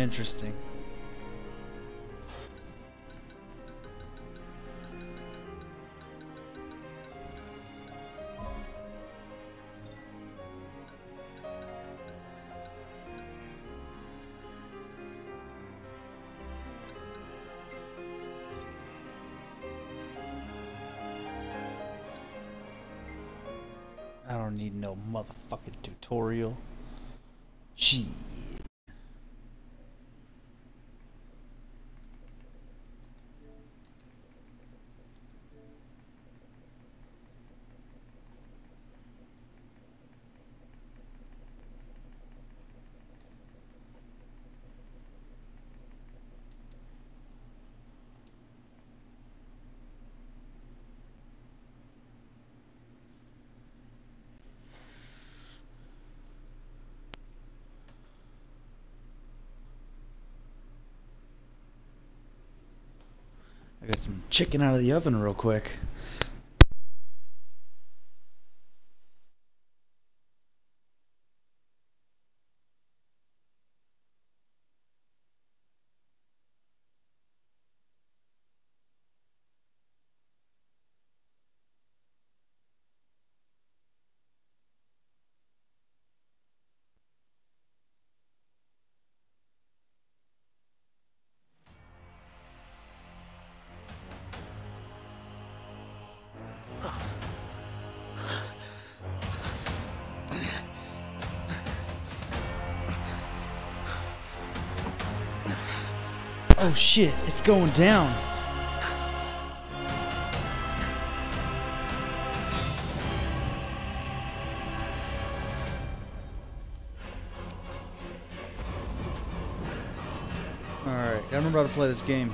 interesting. I don't need no motherfucking tutorial. Gee. I got some chicken out of the oven real quick. Oh shit, it's going down. Alright, gotta remember how to play this game.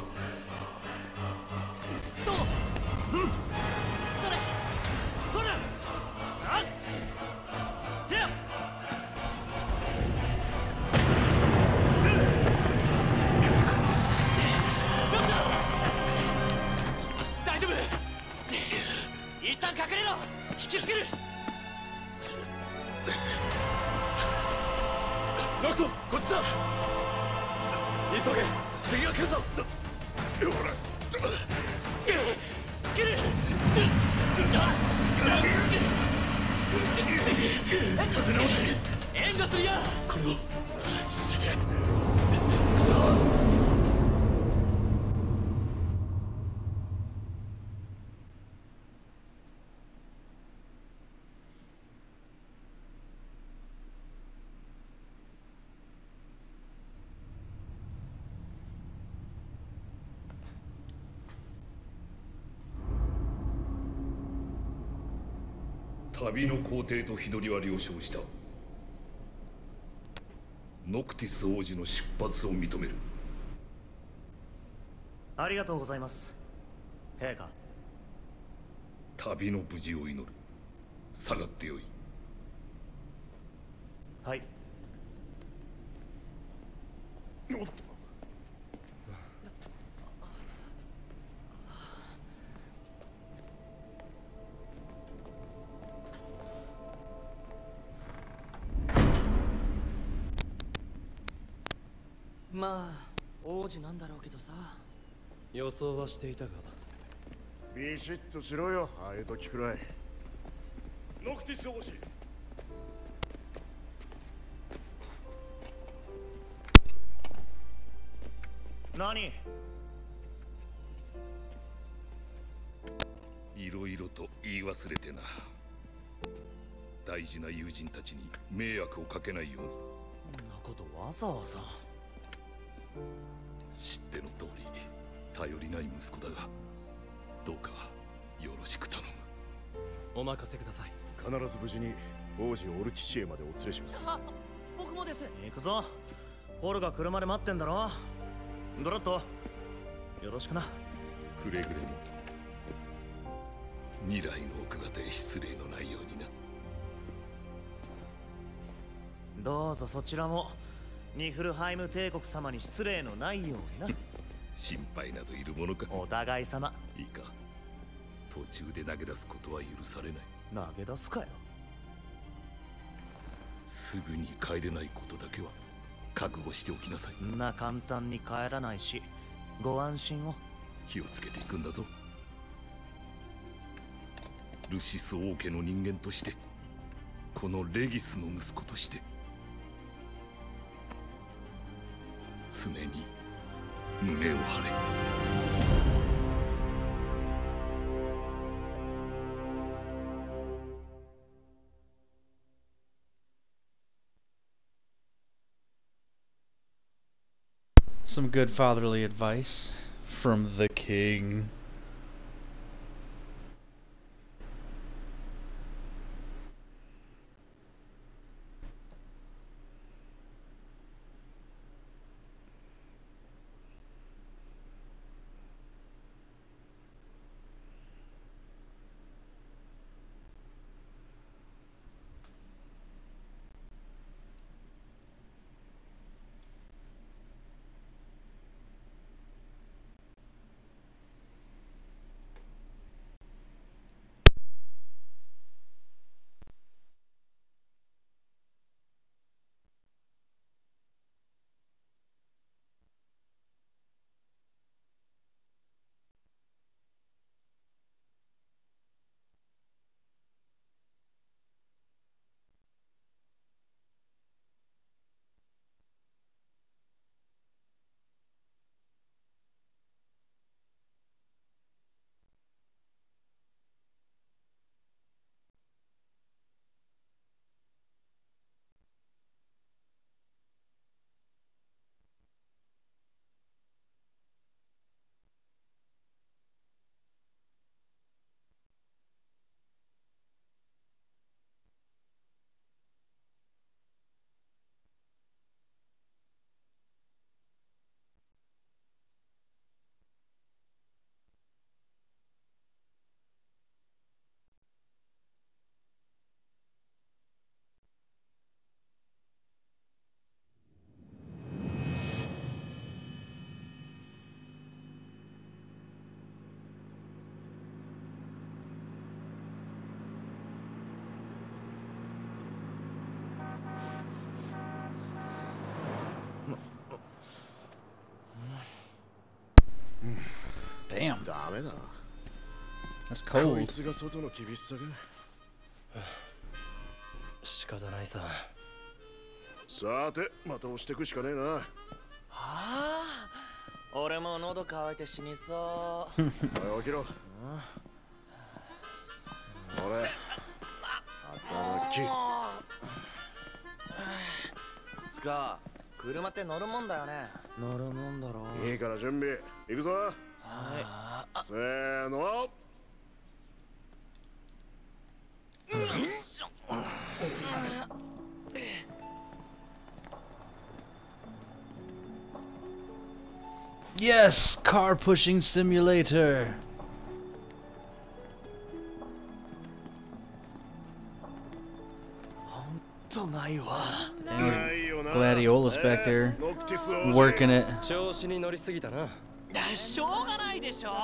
旅の皇帝と日取りは了承した。ノクティス王子の出発を認める。 ありがとうございます、陛下。 旅の無事を祈る。下がってよい。 はい。 まあ王子なんだろうけどさ、予想はしていたが。 ビシッとしろよ、ああいう時くらい。 ノクティス王子、 何？ いろいろと言い忘れてな。大事な友人たちに迷惑をかけないように。 そんなことわざわざ。 知っての通り頼りない息子だが、どうかよろしく頼む。 お任せください。 必ず無事に王子オルティシエまでお連れします。 あ、僕もです。 行くぞ。コルが車で待ってんだろ。ドラット、よろしくな。 くれぐれも未来の奥方へ失礼のないようにな。 どうぞそちらもニフルハイム帝国様に失礼のないようにな。 心配などいるものか。 お互い様。 いいか、途中で投げ出すことは許されない。 投げ出すかよ。 すぐに帰れないことだけは覚悟しておきなさい。 そんな簡単に帰らないし、ご安心を。 気をつけていくんだぞ。ルシス王家の人間として、このレギスの息子として、常に胸を張れ。 Some good fatherly advice from the king. Damn, ダメだ。 that's こい cold. つが外の厳しさが。 仕方ないさ。 さて、また押してくしかねえな。 はあ、俺も喉乾いて死にそう。 おい、起きろ。俺、働き。 スカ、車って乗るもんだよね。乗るもんだろう。 いいから準備。行くぞ。 はい。 せーの。 Yes, car pushing simulator. ほんとないわ。 And Gladiolus back there working it. 調子に乗りすぎたな。 しょうがないでしょ。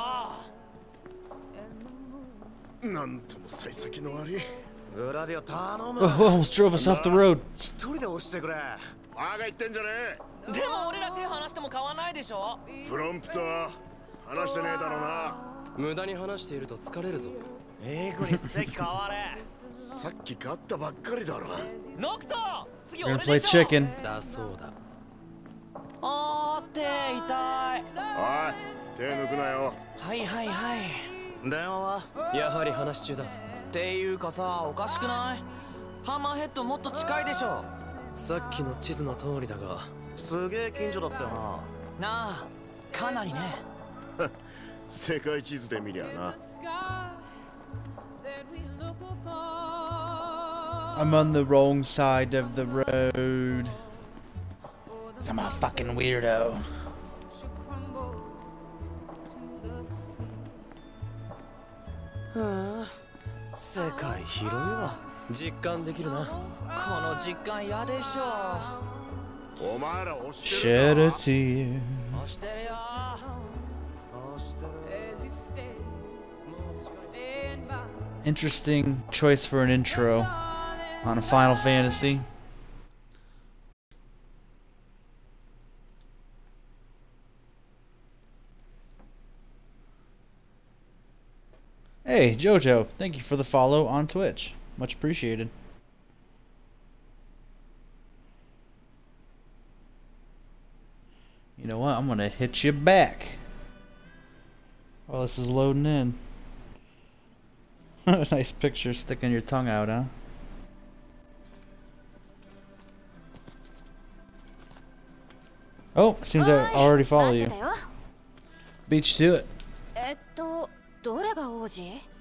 なんとも幸先の悪い。 グラディオ頼む。 Oh, almost drove us off the road. 一人で押してくれ。 バカ言ってんじゃねえ。 でも俺ら手離しても買わないでしょ。 プロンプトは話してねえだろうな。 無駄に話していると疲れるぞ。 エイグに席変われ。 さっき買ったばっかりだろ。 ノクト、次 We're 俺 gonna play でしょ。 chicken. だそうだ。 あー、手痛い。 おい、手抜くなよ。 はいはいはい。電話はやはり話中だ。 っていうかさ、おかしくない？ハンマーヘッドもっと近いでしょ。 さっきの地図の通りだが。 すげえ近所だったよな。なあ、かなりね。 世界地図で見りゃな。 I'm on the wrong side of the road. I'm a fucking weirdo. 世界広いわ。 実感できるな。 この実感嫌でしょ。 お前ら押して Shed る a か。 tear. 押してるよ。押してる。 Interesting choice for an intro on a Final Fantasy. Hey, Jojo, thank you for the follow on Twitch. Much appreciated. You know what? I'm gonna hit you back. While this is loading in. Nice picture sticking your tongue out, huh? Oh, seems I already follow you. Beat you to it. どれが王子？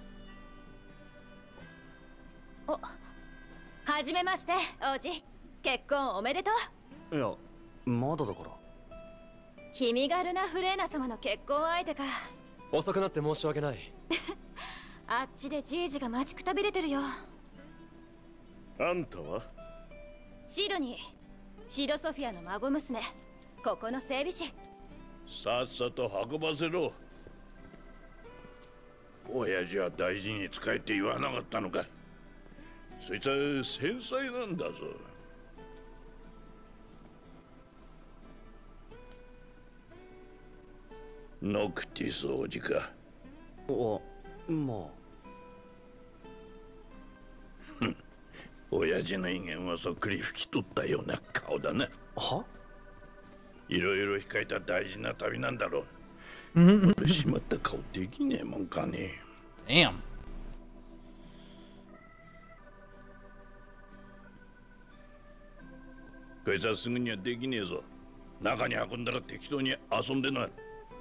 お、はじめまして、王子。結婚おめでとう。 いや、まだだから。 君がルナ・フレーナ様の結婚相手か。 遅くなって申し訳ない。 あっちでじいじが待ちくたびれてるよ。 あんたは？ シドニー、シドソフィアの孫娘。ここの整備士。 さっさと運ばせろ。親父は大事に使えって言わなかったのか。そいつは繊細なんだぞ。ノクティス王子か。 まあ。 親父の威厳はそっくり拭き取ったような顔だな。いろいろ控えた大事な旅なんだろう。しまった顔できねえもんかね。 Damn. こいつはすぐにはできねえぞ。中に運んだら適当に遊んでな。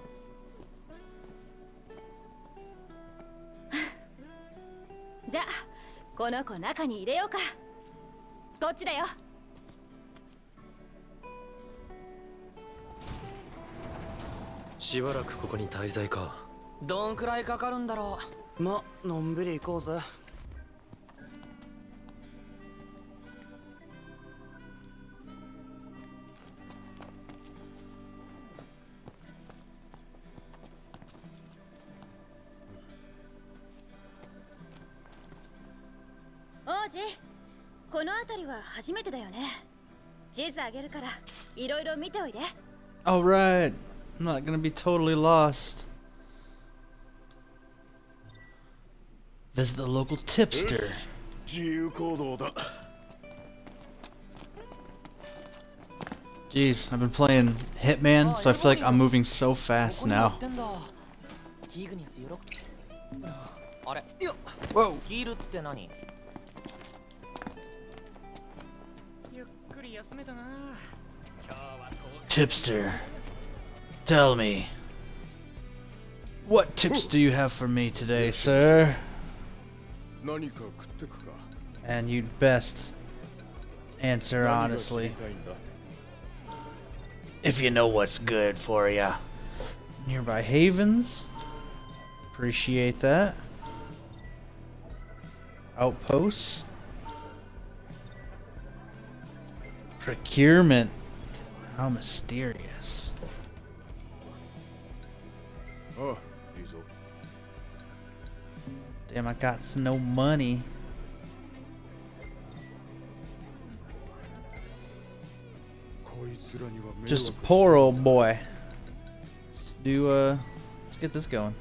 じゃあこの子中に入れようか。こっちだよ。 しばらくここに滞在か。 どんくらいかかるんだろう。ま、のんびり行こうぜ。 王子、この辺りは初めてだよね。地図あげるからいろいろ見ておいで。 Alright. I'm not gonna be totally lost. Visit the local tipster. 自由行動だ。 Jeez, I've been playing Hitman, so I feel like I'm moving so fast now. Whoa! Tipster, tell me, what tips do you have for me today, sir? 何か食ってくか。 And you'd best answer honestly. If you know what's good for ya. Nearby havens. Appreciate that. Outposts. Procurement. How mysterious. ああ、いいぞ。 Damn, I got no money. Just a poor old boy. Let's get this going.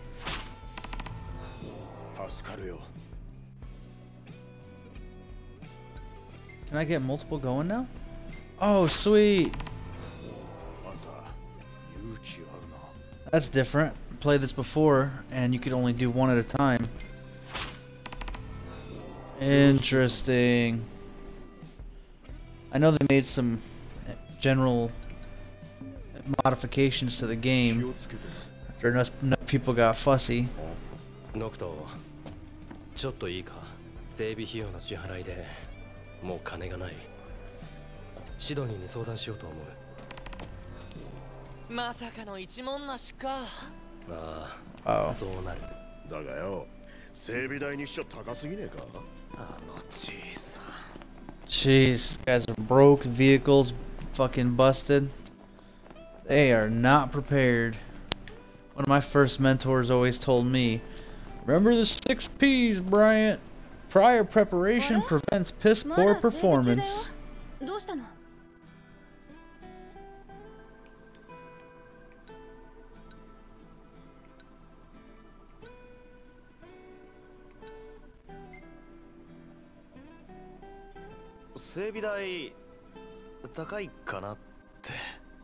助かるよ。 Can I get multiple going now? Oh, sweet. あんた、勇気あるな。 That's different. Played this before, and you could only do one at a time. Interesting. I know they made some general modifications to the game after enough people got fussy. ノクト、ちょっといいか。整備費用の支払いでもう金がない。シドニーに相談しようと思う。 まさかの一文なしか。 ああ、 そうなる。 だがよ、整備代にしちゃ高すぎねえか。 小さ。 Jeez, guys are broke, vehicles fucking busted. They are not prepared. One of my first mentors always told me, remember the 6 P's, Bryant. Prior preparation prevents piss poor performance. どうしたの？ 整備代高いかなって。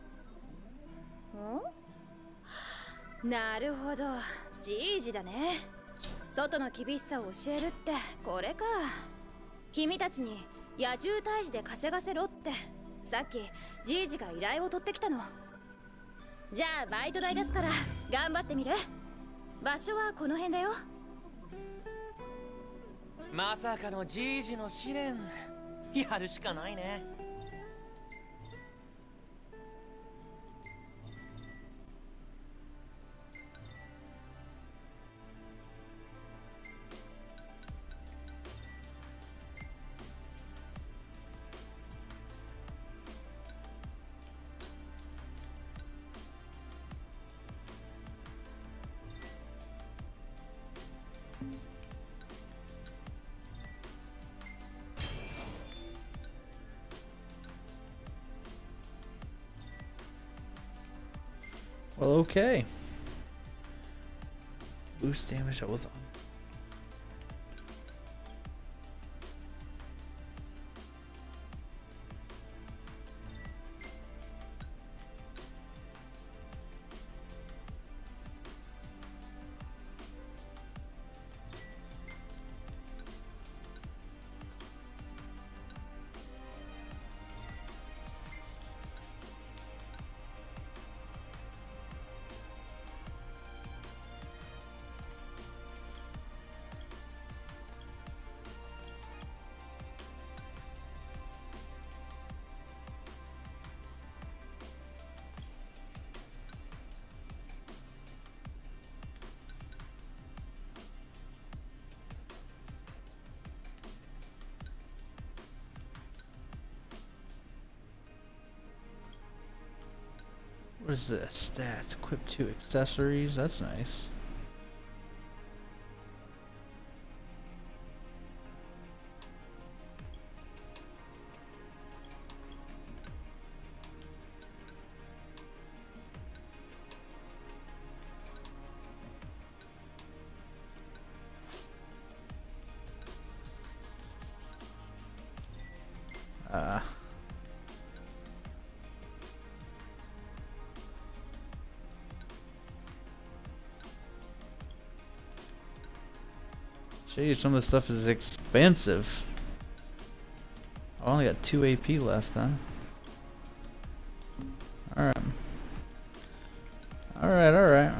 なるほど、じいじだね。外の厳しさを教えるってこれか。君たちに野獣退治で稼がせろってさっきじいじが依頼を取ってきたの。じゃあバイト代出すから頑張ってみる。場所はこの辺だよ。 まさかのじいじの試練、やるしかないね。 Well, okay. Boost damage with them. What is this? Stats. Equip 2 accessories. That's nice. Gee, some of this stuff is expensive. I only got 2 AP left, huh? Alright. Alright.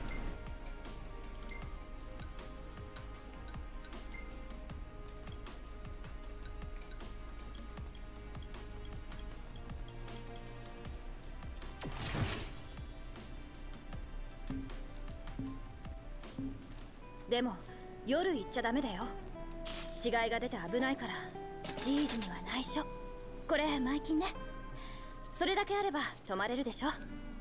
Demo.夜行っちゃダメだよ。死骸が出て危ないから。じいじには内緒。これ前金ね。それだけあれば泊まれるでしょ。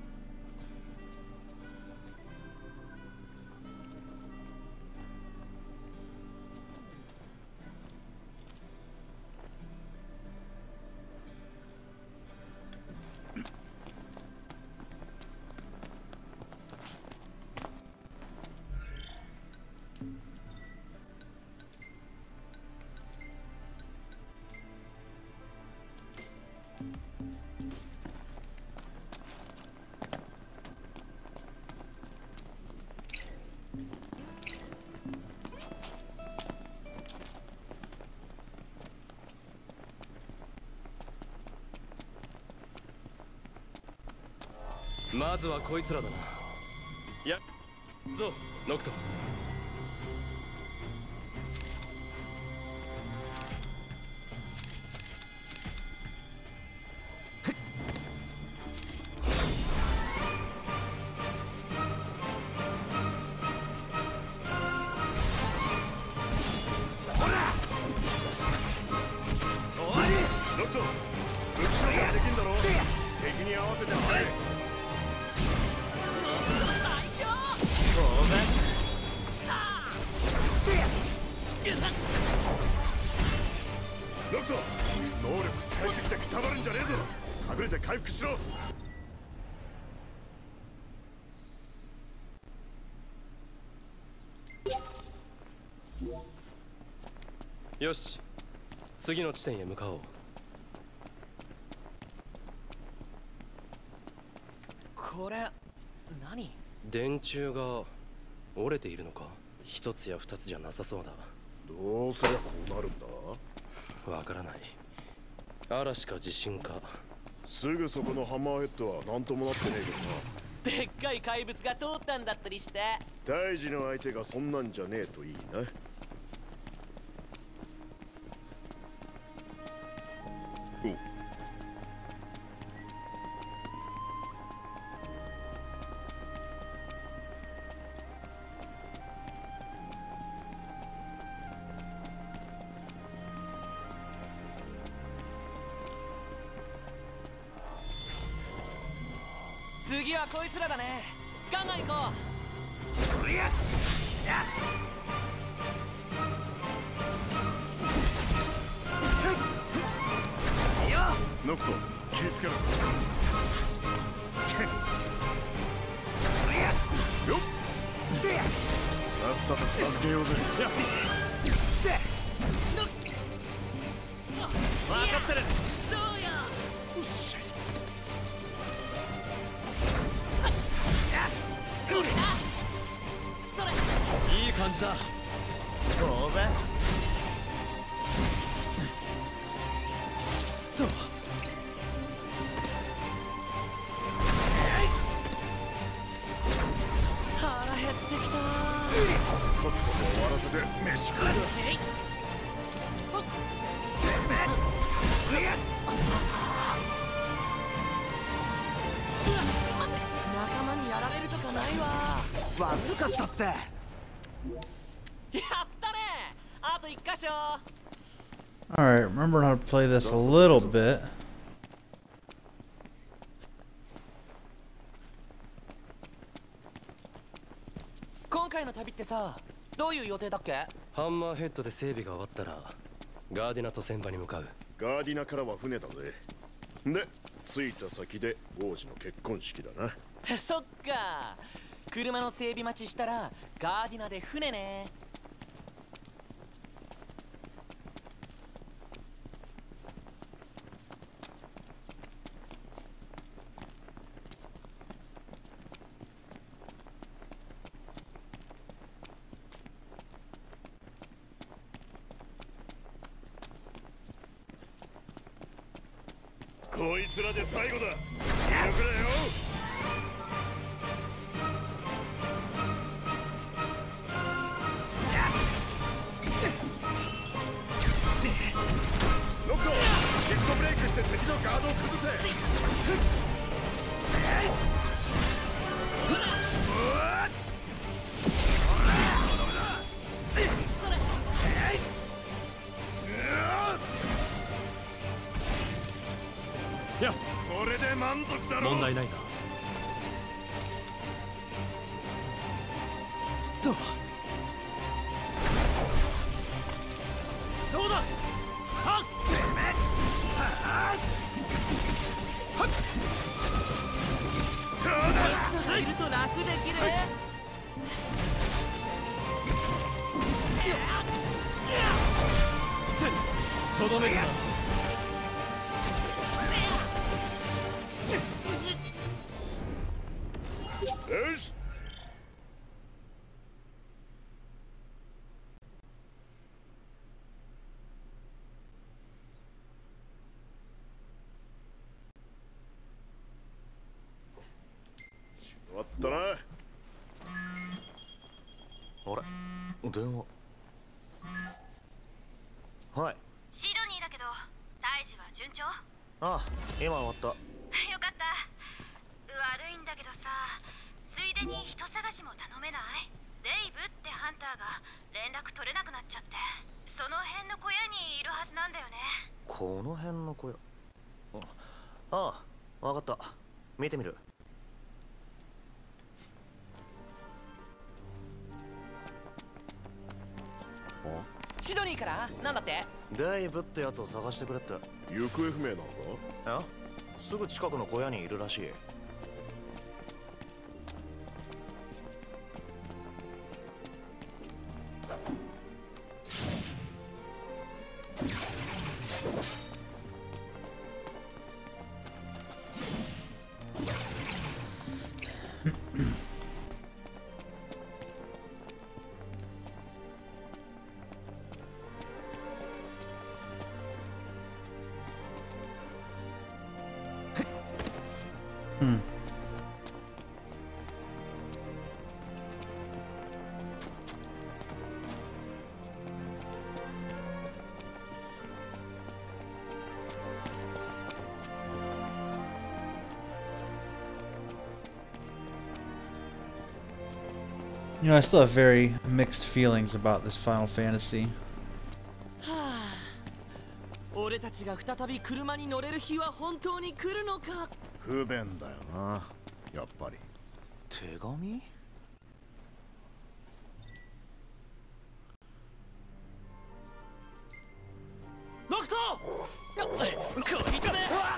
まずはこいつらだな。やっぞノクト。 よし、次の地点へ向かおう。 これ何？ 電柱が折れているのか？一つや二つじゃなさそうだ。 どうすりゃこうなるんだ？ わからない。嵐か地震か。 すぐそこのハンマーヘッドは何ともなってねえけどな。 でっかい怪物が通ったんだったりして。 大事の相手がそんなんじゃねえといいな。 次はこいつらだね。ガンガン行こう。 ノクト、気をつけろ。よっ、さっさと助けようぜ。 分かってる。どうよ。 よし。 それ。 いい感じだ。 当然。腹減ってきた。 とっとと終わらせて飯食うぞ。 仲間にやられるとかないわ。悪かったって。やったね。あと一箇所。 Alright, remember how to play this a little bit. 今回の旅ってさ、どういう予定だっけ？ ハンマーヘッドで整備が終わったらガーディナと船場に向かう。 ガーディナからは船だぜ。で、着いた先で王子の結婚式だな。 そっか。車の整備待ちしたらガーディナで船ね。 こいつらで最後だ。よくだよ。ノット、シフトブレイクして敵のガードを崩せ。 いや、 これで満足だろ。 問題ないな。とどうだ。はっ。いると楽できる。 とどめるな。 よし。終わったな。 あれ、電話。はい。 シドニーだけど、大事は順調？ ああ、今終わった。 よかった。悪いんだけどさ、ついでに人探しも頼めない？デイブってハンターが連絡取れなくなっちゃって、その辺の小屋にいるはずなんだよね。 この辺の小屋。ああ、わかった。見てみる。シドニーからなんだって？デイブってやつを探してくれって。 行方不明なのか？ すぐ近くの小屋にいるらしい。 You know, I still have very mixed feelings about this Final Fantasy. 俺たちが再び車に乗れる日は本当に来るのか。 不便だよな、やっぱり。 手紙？ ノクト！こいつ！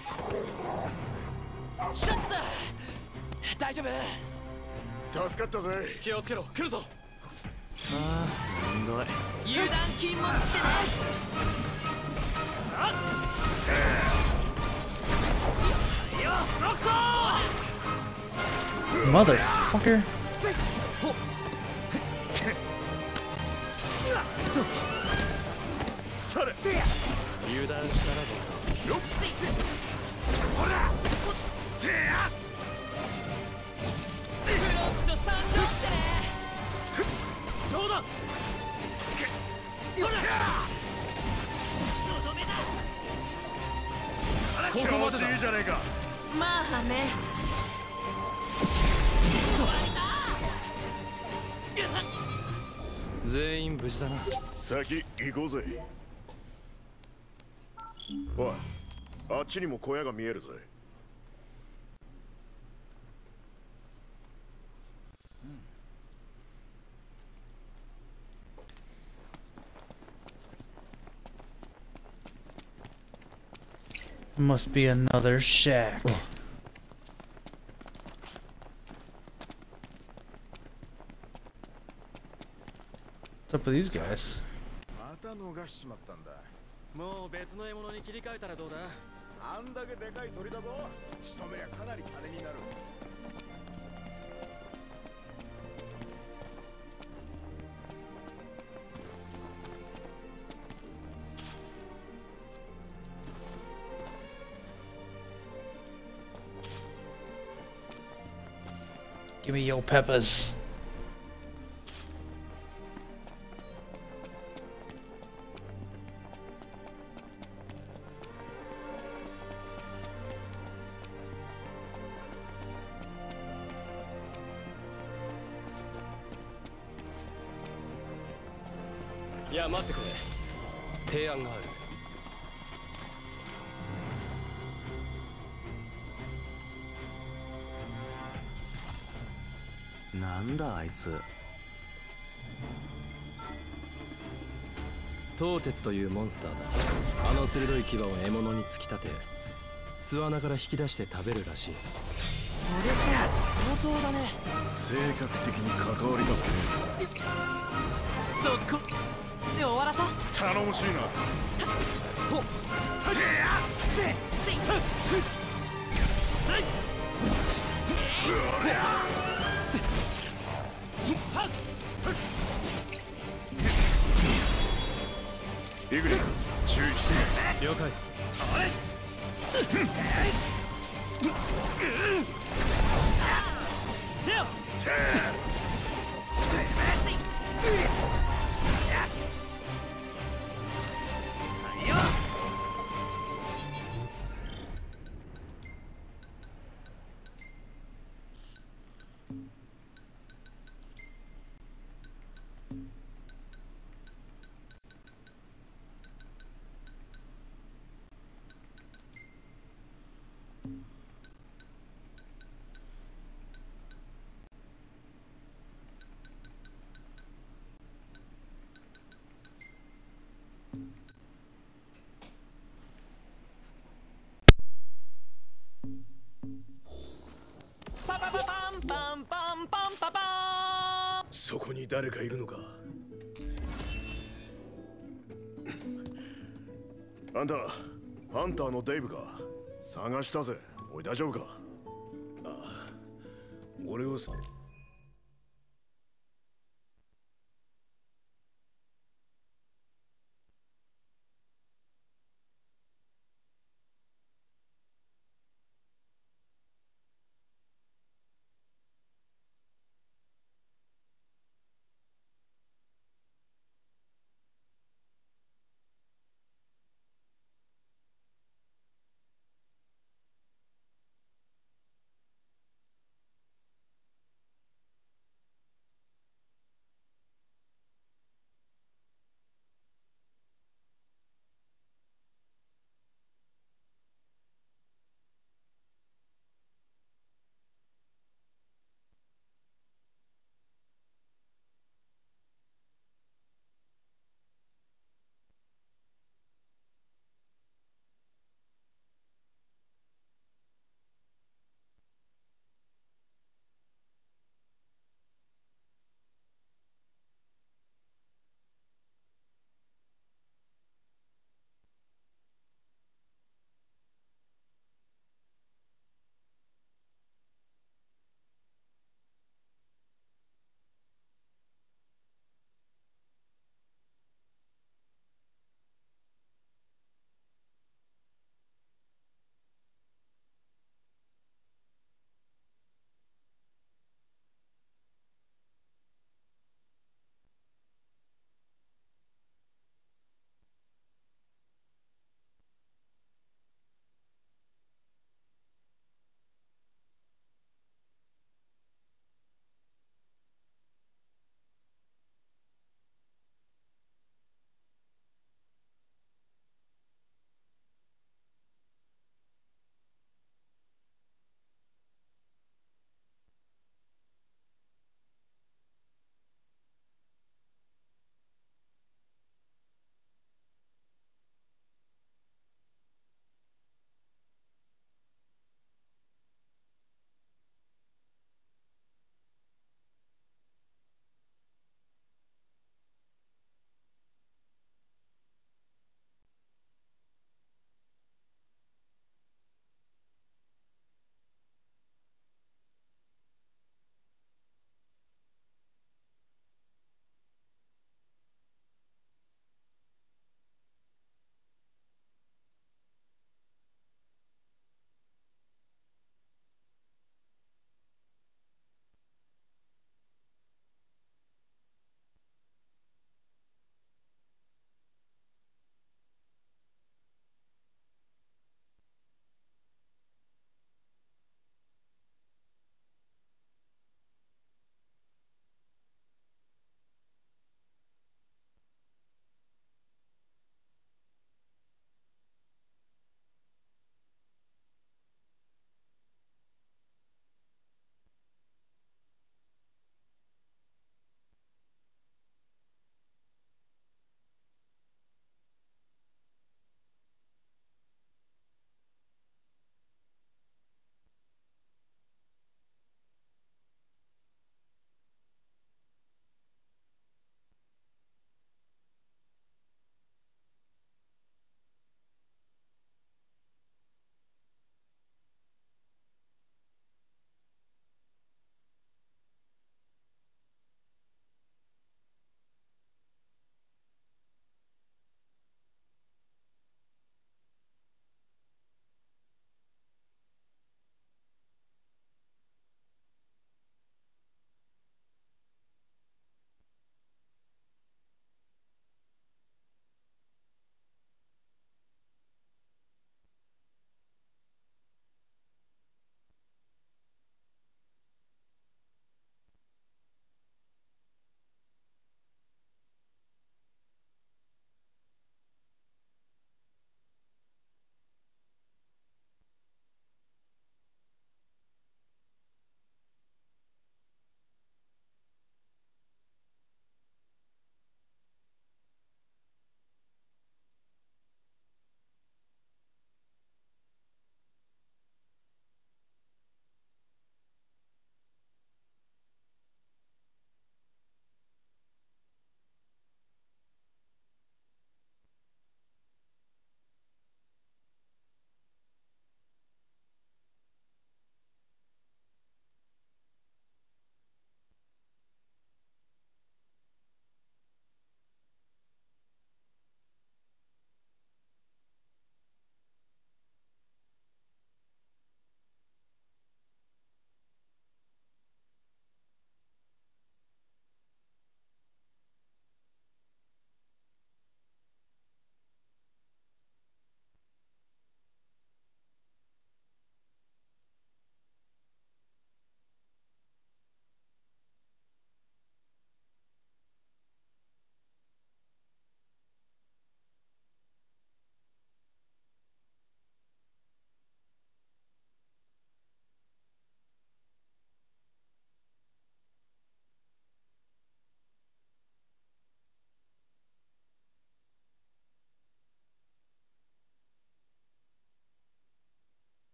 シャッター！大丈夫？ 助かったぜ。 気をつけろ、来るぞ。 ああ、めんどい。 油断禁物ってね。よ、ノクト！ Motherfucker! それ。 油断したらどうか。 よっ。ほら。てや。 ブロックと参上ってね。そうだ。 よっ。 とどめだ。 ここまででいいじゃねえか。 まあね。 全員無事だな。 先行こうぜ。おい、あっちにも小屋が見えるぜ。 Must be another shack. What's up with these guys? また逃しちまったんだ。 もう別の獲物に切り替えたらどうだ。 あんだけでかい鳥だぞ。仕留めりゃかなり金になる。 Give me your peppers. Yeah, 待ってくれ。提案がある。 なんだあいつ。 東鉄というモンスターだ。あの鋭い牙を獲物に突き立て、巣穴から引き出して食べるらしい。 それさ、相当だね。 性格的に関わりたくねそこで終わらそう。 え。頼もしいな。 ほっ。てや。て。 イグニス、注意して。 了解。 あれ。てよ。パパパパンパンパンパンパパーン。 そこに誰かいるのか。 あんた、ハンターのデイブか。探したぜ。おい、大丈夫か。 俺を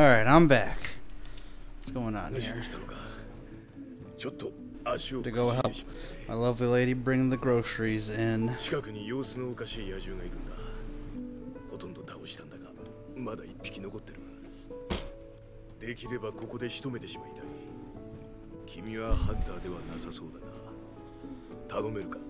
Alright, I'm back. What's going on here? To go help my lovely lady bring the groceries in. 近くに様子のおかしい野獣がいるんだ。ほとんど倒したんだが、まだ一匹残ってる。できればここで仕留めてしまいたい。君はハンターではなさそうだな。頼めるか?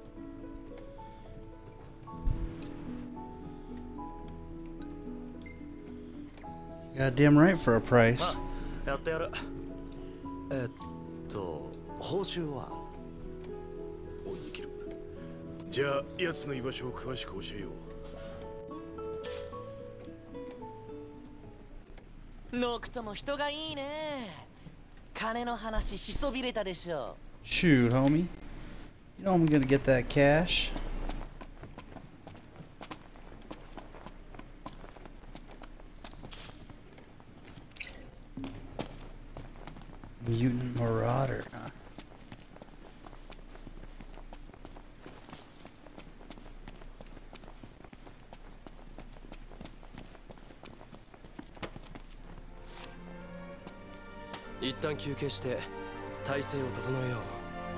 Goddamn right for a price. やってやる。報酬は恩に切る。じゃあ奴の居場所を詳しく教えよう。ノクトも人がいいね。金の話しそびれたでしょ。 Shoot, homie. You know I'm gonna get that cash. Mutant Marauder, huh? "一旦休憩して体勢を整えよう。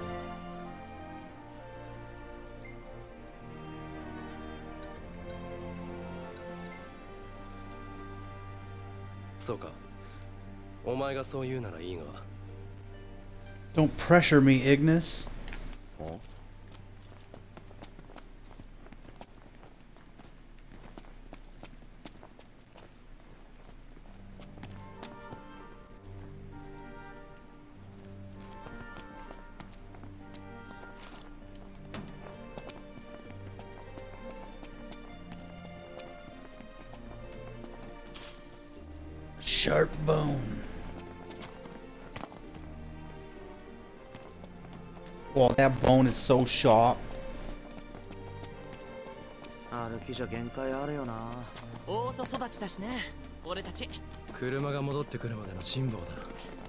そうか。お前がそう言うならいいが。 Don't pressure me, Ignis. Sharp bone. Wow, that bone is so sharp. 歩きじゃ限界あるよな。 オート育ちだしね、俺たち。 車が戻ってくるまでの辛抱だ。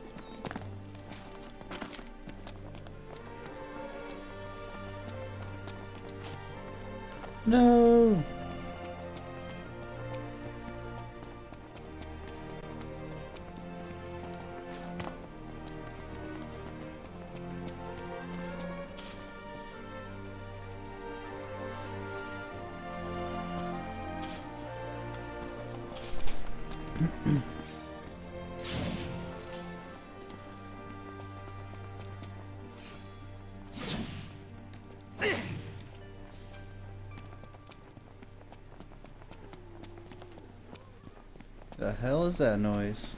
No. The hell is that noise?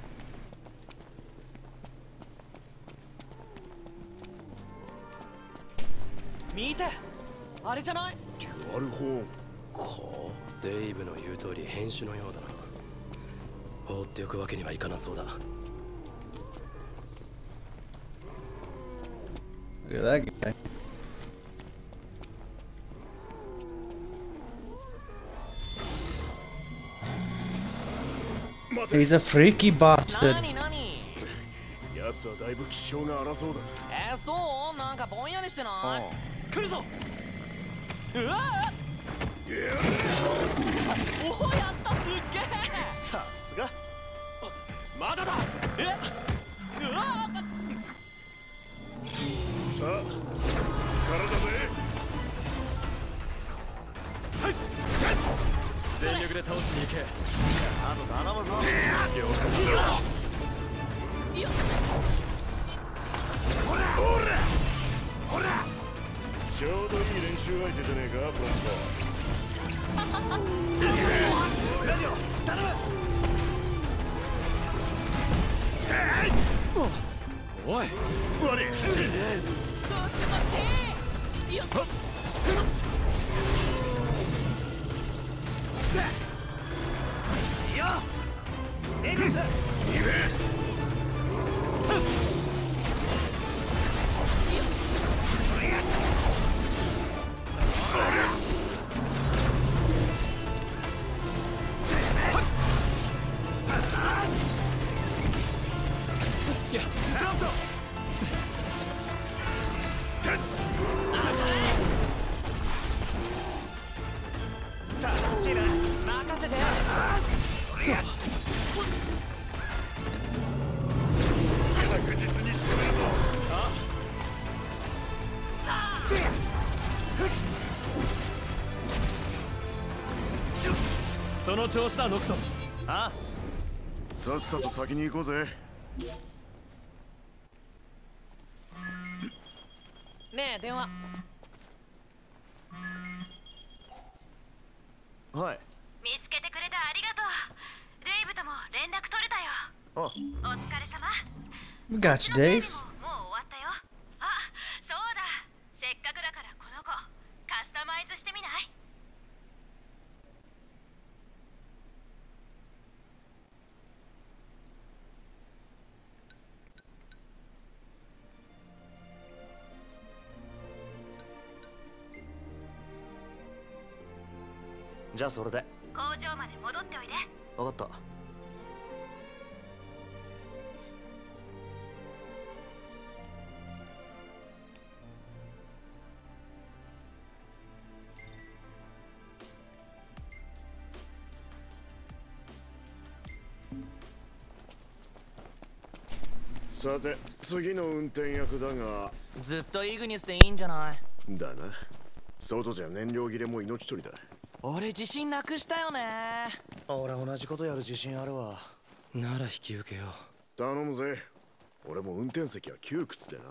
見て、あれじゃない？ デュアルホーンか。 デイブの言う通り変種のようだな。放っておくわけにはいかなそうだ。 Look at that guy. He's a freaky bastard. 奴はだいぶ気性が荒そうだ。 そう？なんかぼんやりしてない？来るぞ。うわあ！おお、やった、すっげえ。 さすが。 まだだ。うわあ！ さあ、体で。 はい。 全力で倒しに行け。 あと頼むぞ。 了解。 ほらほら、ちょうどいい練習相手じゃねえか、ポンポ。ラジオ頼む。おい、悪い。エグス、 楽しいな、任せて。 その調子だノクト。あ、 さっさと先に行こうぜ。 ねえ電話。 はい。 見つけてくれてありがとう。デイブとも連絡取れたよ。お疲れ様。 We got you, Dave. もう終わったよ。あ、そうだ。せっかくだからこの子カスタマイズしてみない？ じゃあそれで。 工場まで戻っておいで。 分かった。 さて次の運転役だが、 ずっとイグニスでいいんじゃない？ だな。外じゃ燃料切れも命取りだ。 俺自信なくしたよね。 俺同じことやる自信あるわ。 なら引き受けよう。 頼むぜ。俺も運転席は窮屈でな。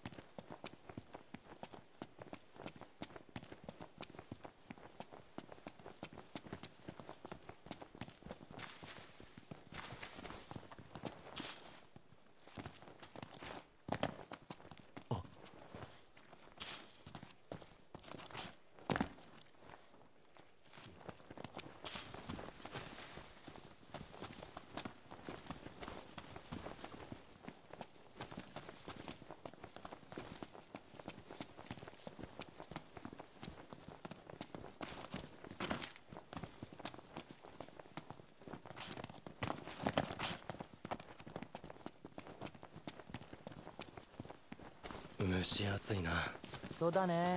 蒸し暑いな。 そうだね。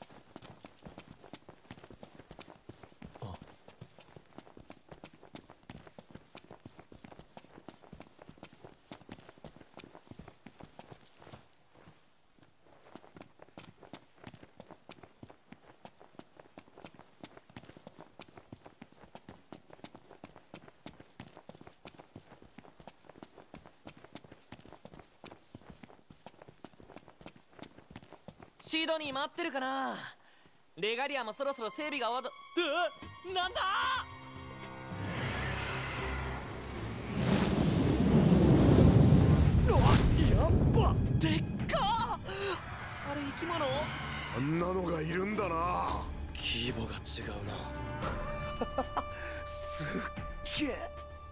シドニー待ってるかな。レガリアもそろそろ整備が終わった。なんだ。 やっぱでっか。あれ生き物？ あんなのがいるんだな。 規模が違うな。 すっげえ。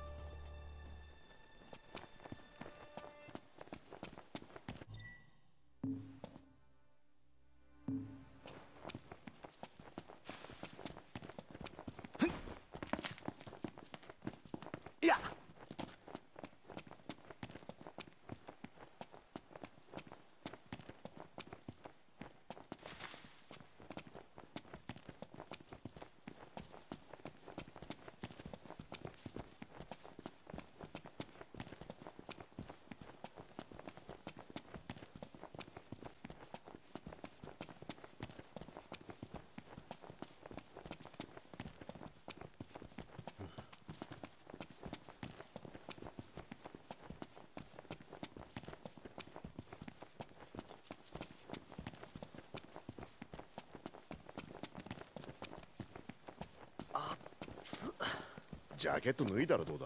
ジャケット脱いだらどうだ。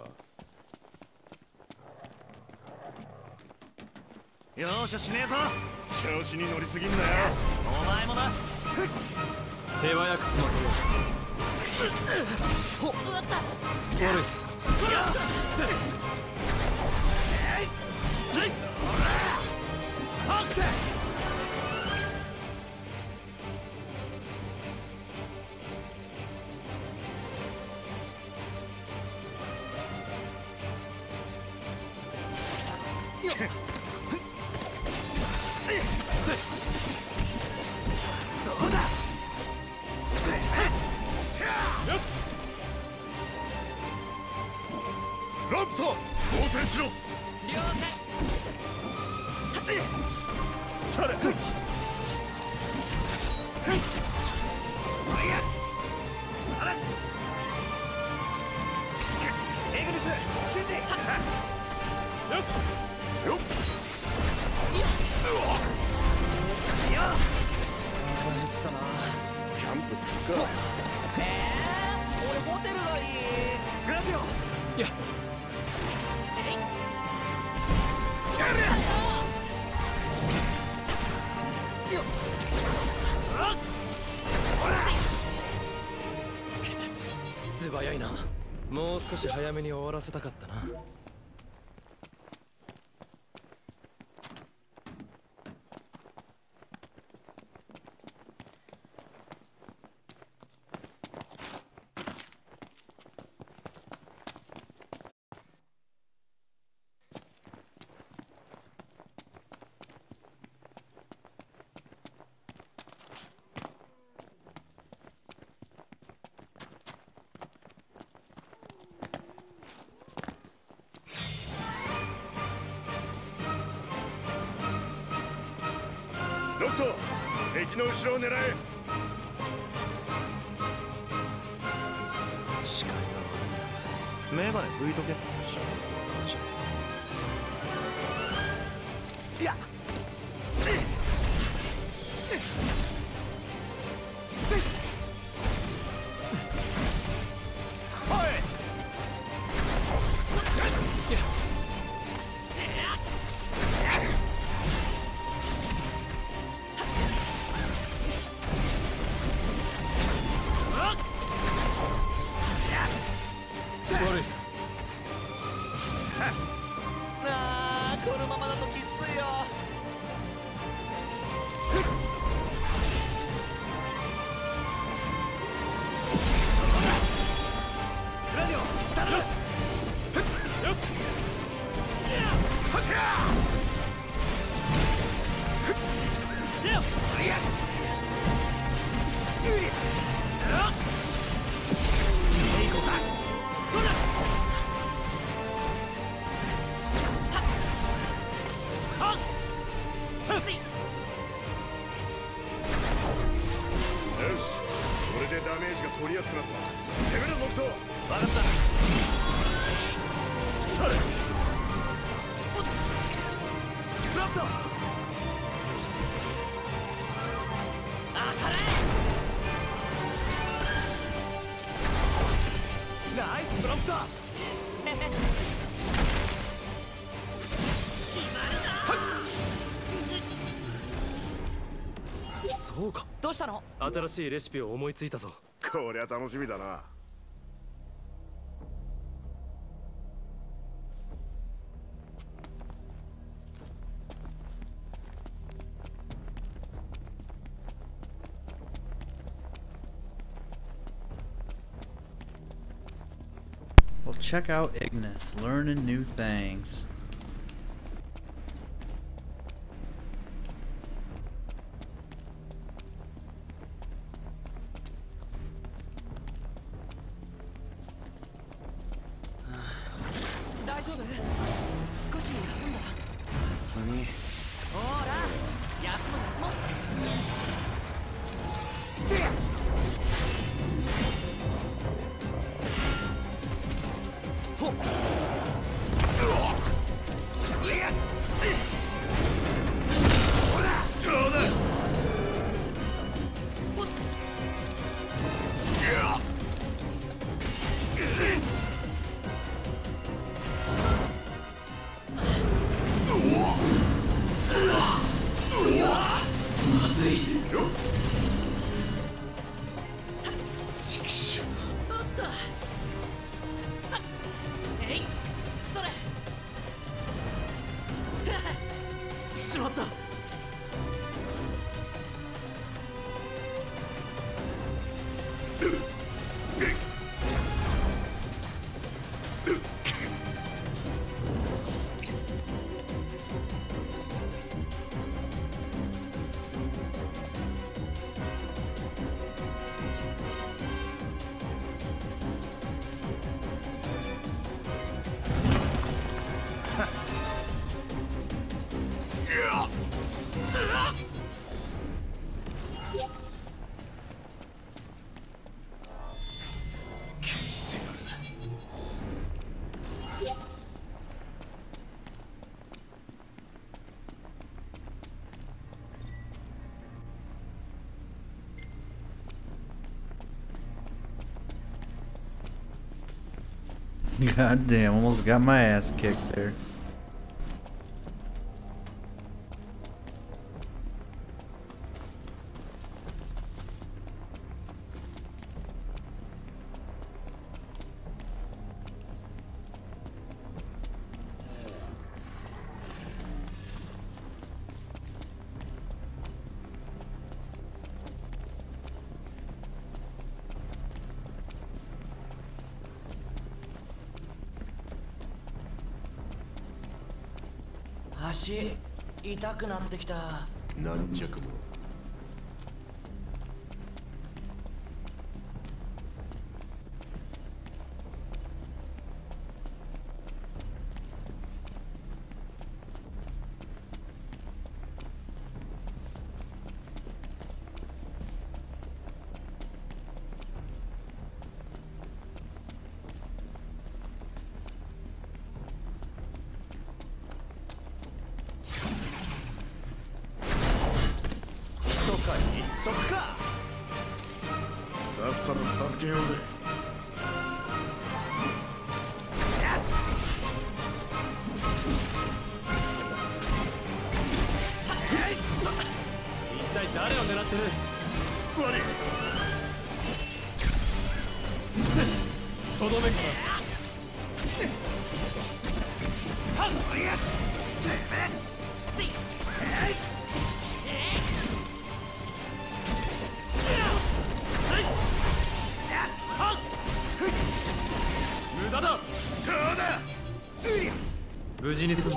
よーししねえぞ。 調子に乗りすぎんなよ。 お前もな。 手早く済ませよう。 うわった。 悪い。 ランプト応戦しろ。 了解。 され俺ホテルがいい。グラディオ。 いや素早いな。もう少し早めに終わらせたかったな。 ノクト、敵の後ろを狙え。 視界が悪いな。 メガネ拭いとけ。 いや。このままだときついよ。グラディオ、頼む。よし。 ダメージが取りやすくなった。攻めるノクト。分かった。それ。フラット。 当たれ。ナイスプロンプト。 そうか。 どうしたの？ 新しいレシピを思いついたぞ。 こりゃ楽しみだな。 Well, check out Ignis, learning new things. God damn, almost got my ass kicked there. 足痛くなってきた。 軟弱者。さっさと助けようぜ。 一体誰を狙ってる？ 悪い。 とどめから。無駄だ。無事に済んだ。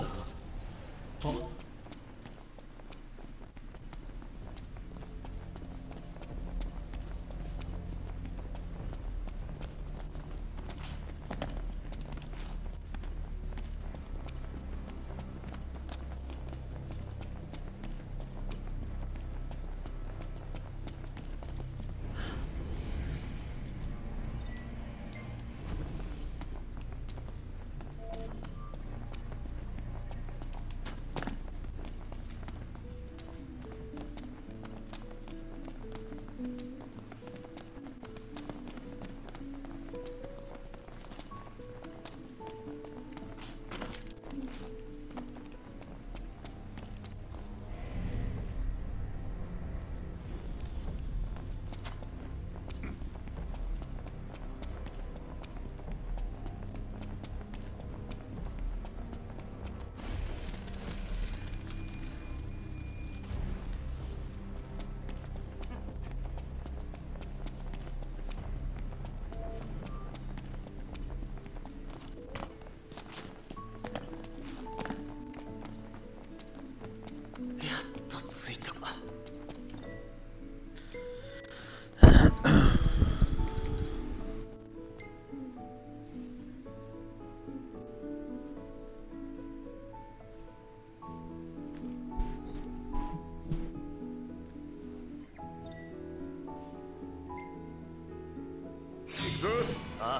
ああ。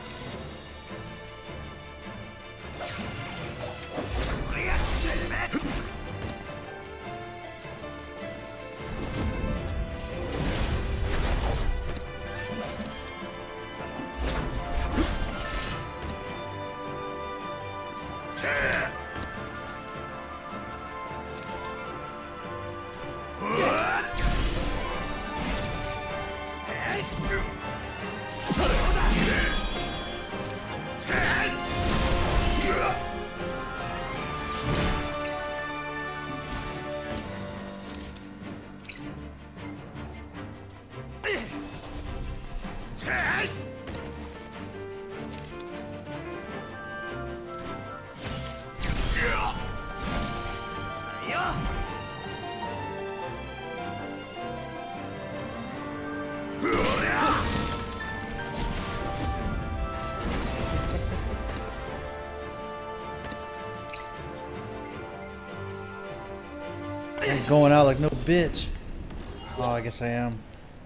Going out like no bitch. Oh, I guess I am.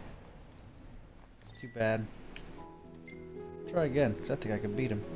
Too bad. Try again, because I think I can beat him.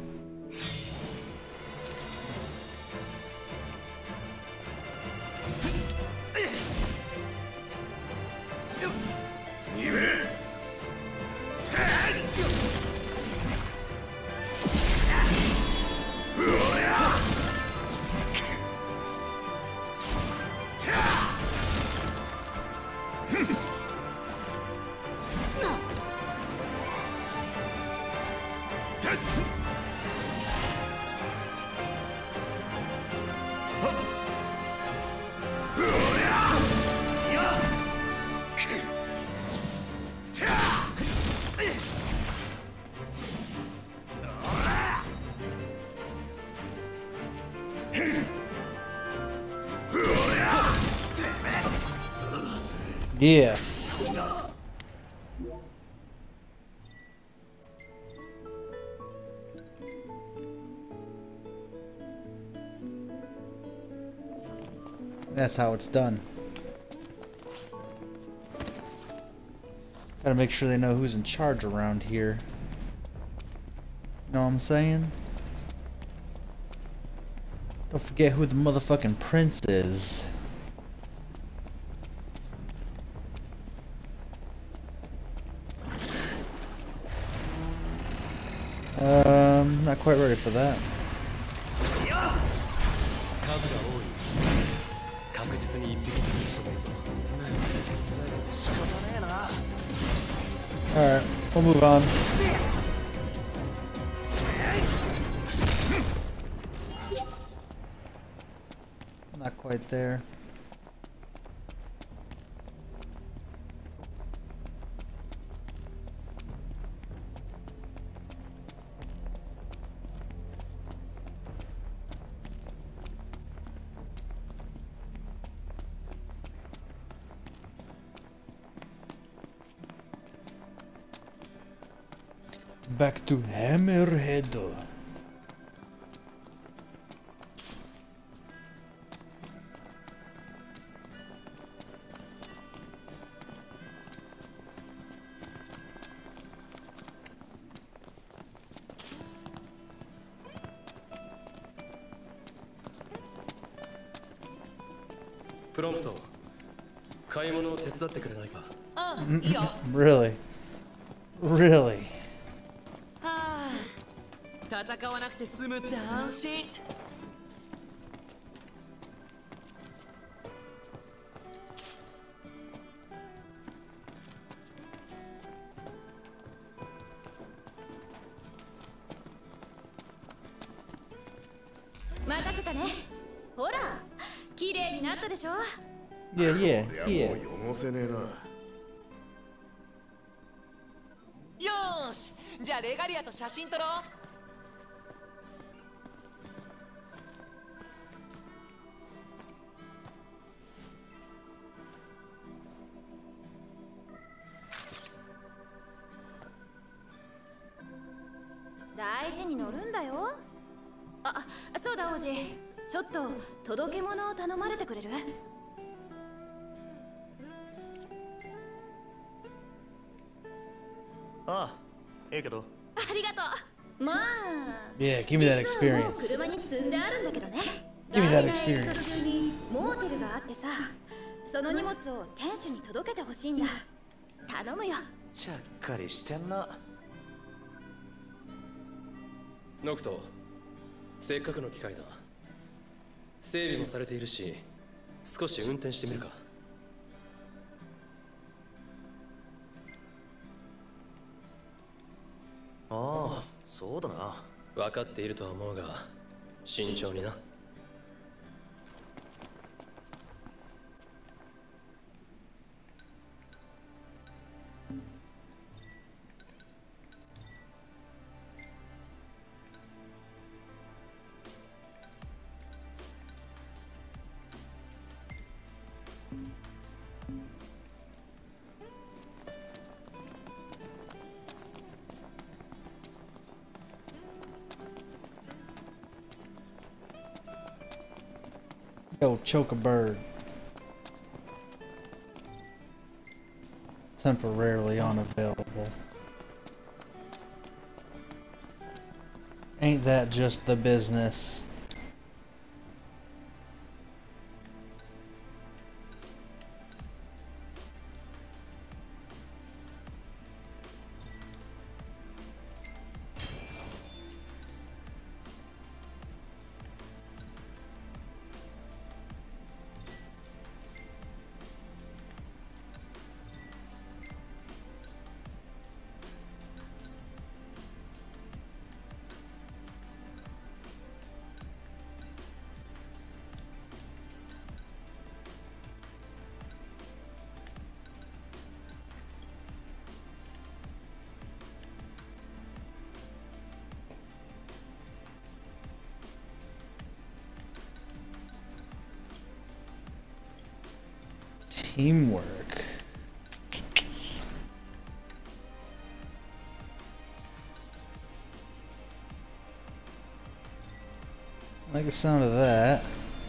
Yeah. That's how it's done. Gotta make sure they know who's in charge around here. Know what I'm saying? Don't forget who the motherfucking prince is. Not quite ready for that. Alright, we'll move on. Not quite there. Back to Hammerhead. Prompto. 買い物を手伝ってくれないか? Really? Really? 戦わなくて済むって安心。 任せたね。ほら、綺麗になったでしょ。 Yeah, yeah, yeah. もう汚せねえな。 よーし、じゃあレガリアと写真撮ろう。 大事に乗るんだよ。あ、そうだ王子。ちょっと届け物を頼まれてくれる？ ああ、いいけど。 ありがとう。まあ。 Yeah, give me that 実はもう experience. 車に積んであるんだけどね。 Give me that 来年 experience. 行く途中にモーテルがあってさ、その荷物を店主に届けてほしいんだ。頼むよ。 ちゃっかりしてんな。 ノクト、せっかくの機会だ。整備もされているし、少し運転してみるか。 ああ、そうだな。 分かっているとは思うが、慎重にな。 Yo, choke a bird. Temporarily unavailable. Ain't that just the business? Teamwork. I like the sound of that.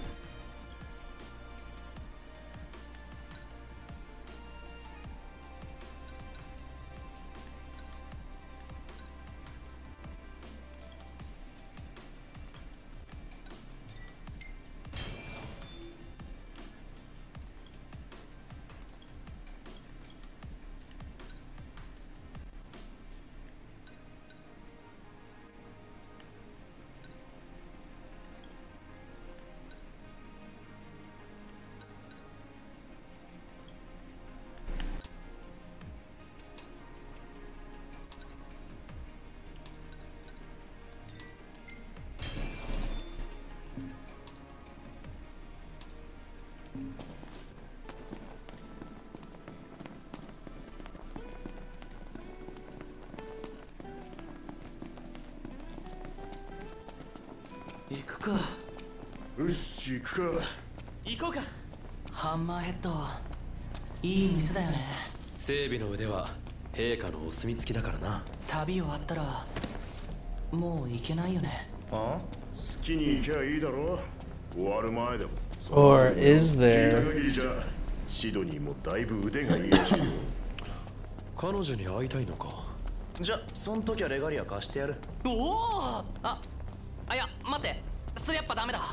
行くか。 よし行くか。 行こうか。 ハンマーヘッドいい店だよね。 整備の腕は陛下のお墨付きだからな。 旅終わったらもう行けないよね。 あ？好きに行きゃいいだろ。終わる前でも。 Or is 聞いた there? 限りじゃシドニーもだいぶ腕がいいらしいよ。 彼女に会いたいのか。 じゃそん時はレガリア貸してやる。 おお。いや待って、それやっぱダメだ。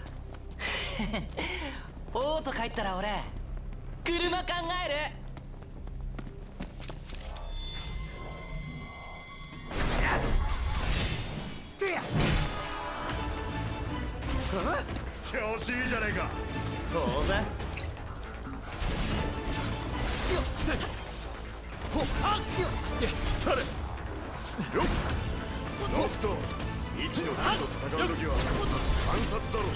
オート帰ったら俺車考える。 調子いいじゃねえか。 当然。 されよっノクト未知の敵と戦う時は観察だろ。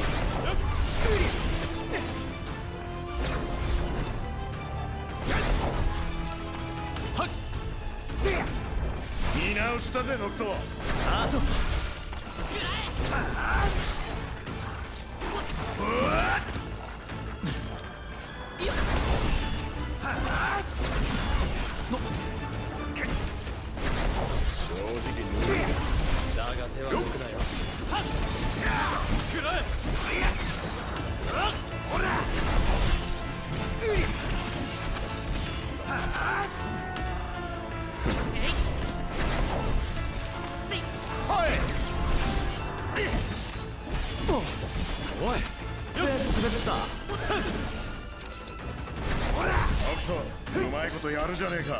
見直したぜノクト。 あとだが手は抜くなよ。 おい滑った。 ノクトうまいことやるじゃねえか。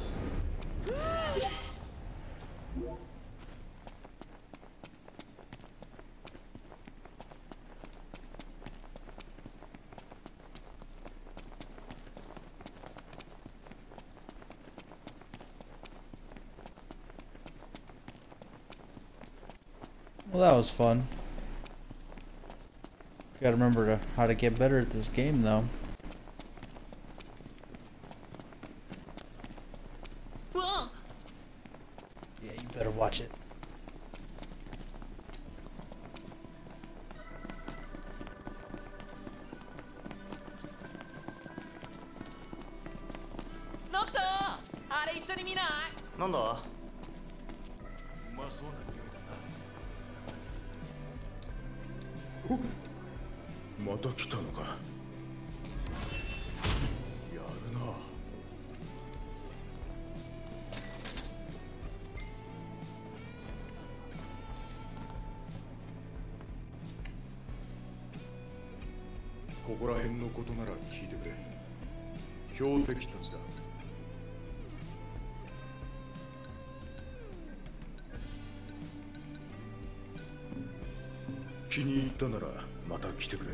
Well, that was fun. Gotta remember how to get better at this game, though. うわ。 Yeah, you better watch it. ノクト、あれ一緒に見ない？ なんだ。 うまそうな匂いだな。また来たのか。やるな。ここら辺のことなら聞いてくれ。標的たちだ。気に入ったならまた来てくれ。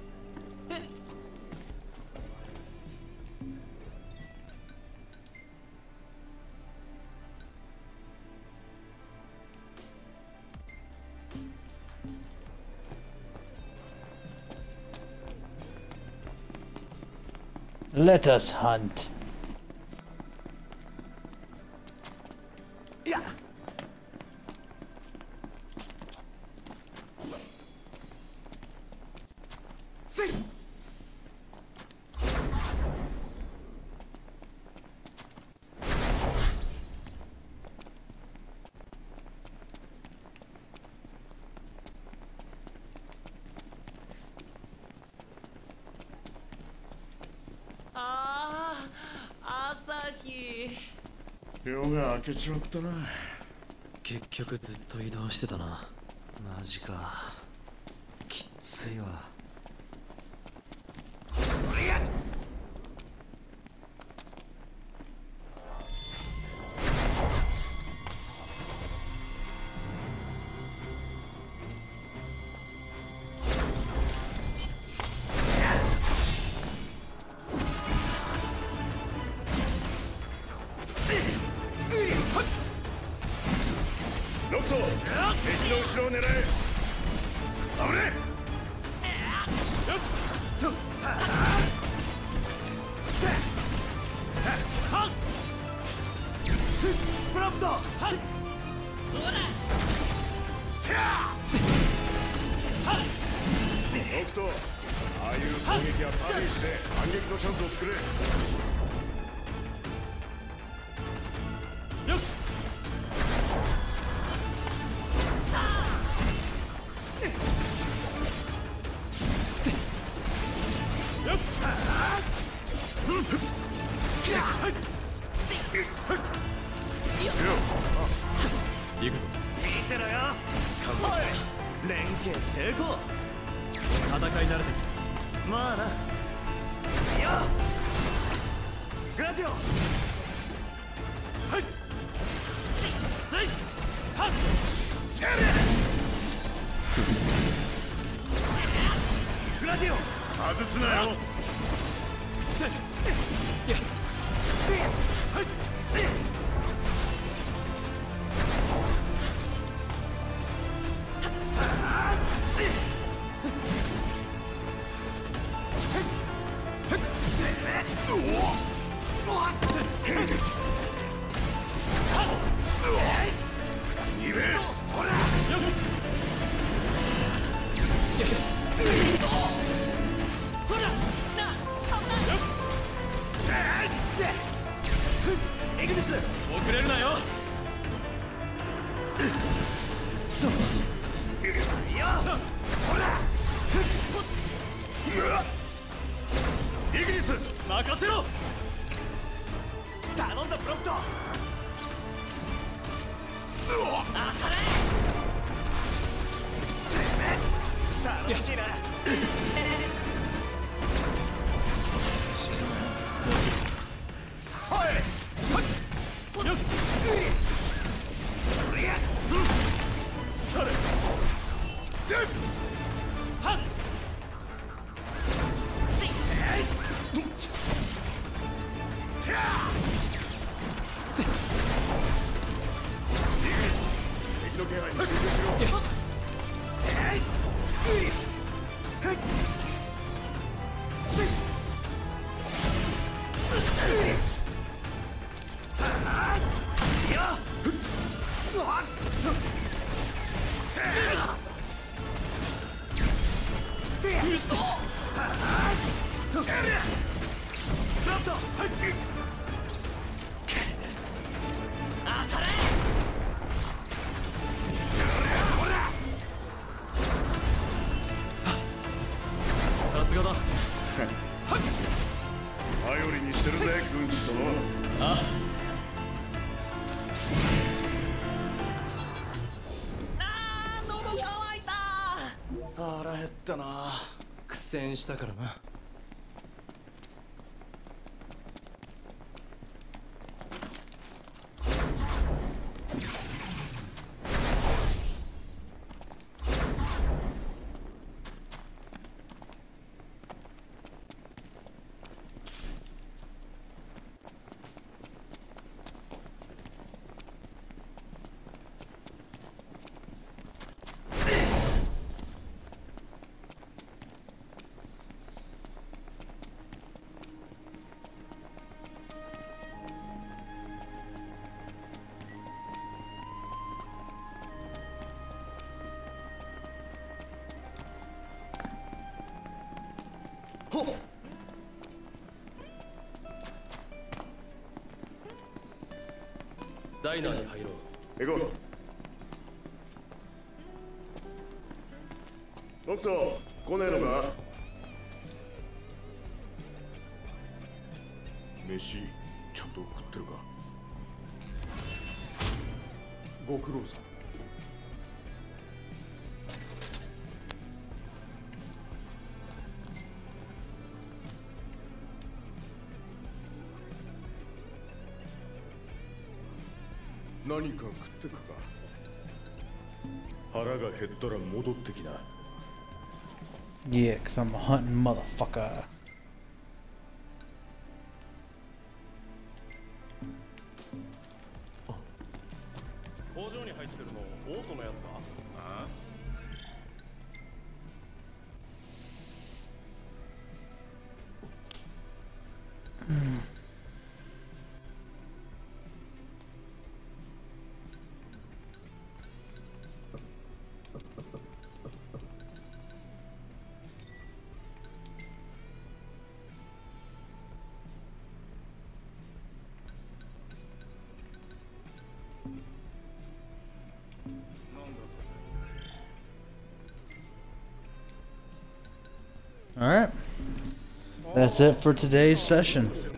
Let us hunt. 夜が明けちまったな。 結局ずっと移動してたな。 マジか。きついわ。 ノクト、敵の後ろを狙え。危ねえ。 プラプト。 ノクト、ああいう攻撃はパーティーして反撃のチャンスを作れ。 行くぞ。 見てろよ。連携成功。 戦い慣れてる。 まあな。よっグラディオ。はいせいはっせれグラディオ。 外すなよ。 せいやはいエグニス遅れるなよ。 イグニス、 任せろ。 頼んだプロンプト。楽しいな。 敵の気配に集中しろ。 さすがだ。 頼りにしてるぜ、軍師殿。 あ喉乾いた。 腹減ったな。 苦戦したからな。ダイナーに入ろう。 行こう。ノクト、来ねえのか。飯ちゃんと食ってるか。 ご苦労さん。何か食ってくか。腹が減ったら戻ってきな。 Yeah, cause I'm a hunting motherfucker. 工場に入ってるのオートのやつか？ああ。 Alright. That's it for today's session.